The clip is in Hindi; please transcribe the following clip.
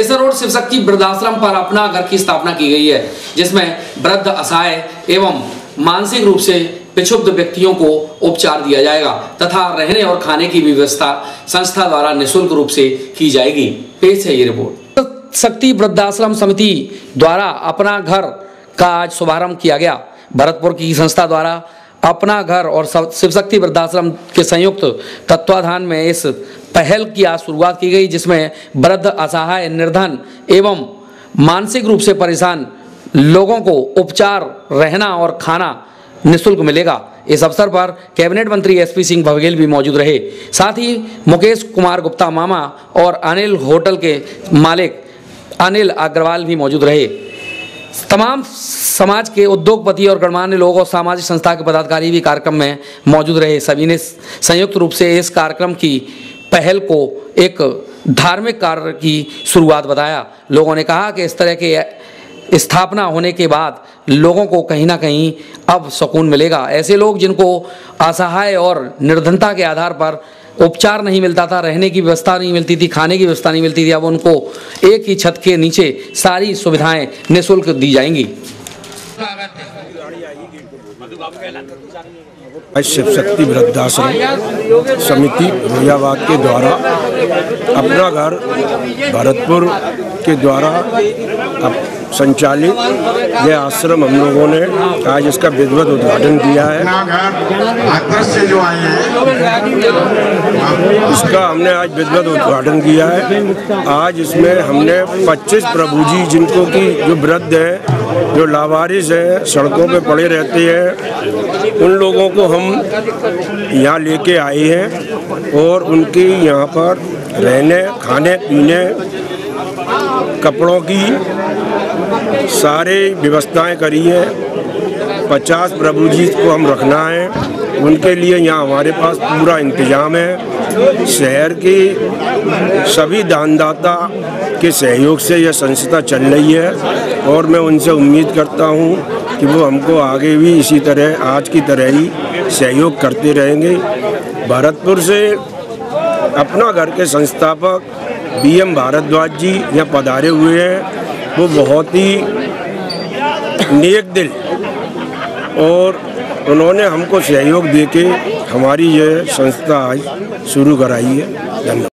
रोड शिवशक्ति वृद्धाश्रम पर अपना घर की स्थापना की गई है, जिसमें वृद्ध, असहाय एवं मानसिक रूप से पिछुब्ध व्यक्तियों को उपचार दिया जाएगा तथा रहने और खाने की व्यवस्था संस्था द्वारा निःशुल्क रूप से की जाएगी। पेश है ये रिपोर्ट। शक्ति वृद्धाश्रम समिति द्वारा अपना घर का आज शुभारंभ किया गया। भरतपुर की संस्था द्वारा अपना घर और शिवशक्ति वृद्धाश्रम के संयुक्त तत्वाधान में इस पहल की आज शुरुआत की गई, जिसमें वृद्ध, असहाय, निर्धन एवं मानसिक रूप से परेशान लोगों को उपचार, रहना और खाना निःशुल्क मिलेगा। इस अवसर पर कैबिनेट मंत्री एसपी सिंह बघेल भी मौजूद रहे। साथ ही मुकेश कुमार गुप्ता मामा और अनिल होटल के मालिक अनिल अग्रवाल भी मौजूद रहे। तमाम समाज के उद्योगपति और गणमान्य लोग और सामाजिक संस्था के पदाधिकारी भी कार्यक्रम में मौजूद रहे। सभी ने संयुक्त रूप से इस कार्यक्रम की पहल को एक धार्मिक कार्य की शुरुआत बताया। लोगों ने कहा कि इस तरह के स्थापना होने के बाद लोगों को कहीं ना कहीं अब सुकून मिलेगा। ऐसे लोग जिनको असहाय और निर्धनता के आधार पर उपचार नहीं मिलता था, रहने की व्यवस्था नहीं मिलती थी, खाने की व्यवस्था नहीं मिलती थी, अब उनको एक ही छत के नीचे सारी सुविधाएं निःशुल्क दी जाएंगी। शिवशक्ति वृद्धाश्रम समिति फैजाबाद के द्वारा अपना घर भरतपुर के द्वारा संचालित यह आश्रम हम लोगों ने आज इसका विधिवत उद्घाटन किया है। इसका हमने आज विधिवत उद्घाटन किया है। आज इसमें हमने 25 प्रभु जी, जिनको की जो वृद्ध हैं, जो लावारिस हैं, सड़कों पे पड़े रहते हैं, उन लोगों को हम यहाँ लेके आए हैं और उनकी यहाँ पर रहने, खाने पीने, कपड़ों की सारे व्यवस्थाएं करी है। 50 प्रभु जी को हम रखना है, उनके लिए यहाँ हमारे पास पूरा इंतजाम है। शहर की सभी दानदाता के सहयोग से यह संस्था चल रही है और मैं उनसे उम्मीद करता हूँ कि वो हमको आगे भी इसी तरह आज की तरह ही सहयोग करते रहेंगे। भरतपुर से अपना घर के संस्थापक BM भारद्वाज जी यहाँ पधारे हुए हैं। वो बहुत ही नेक दिल और उन्होंने हमको सहयोग देके हमारी यह संस्था आज शुरू कराई है। धन्यवाद।